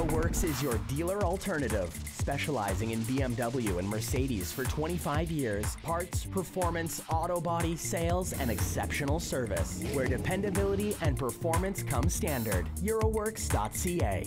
Euroworks is your dealer alternative, specializing in BMW and Mercedes for 25 years. Parts, performance, auto body, sales, and exceptional service, where dependability and performance come standard. Euroworks.ca.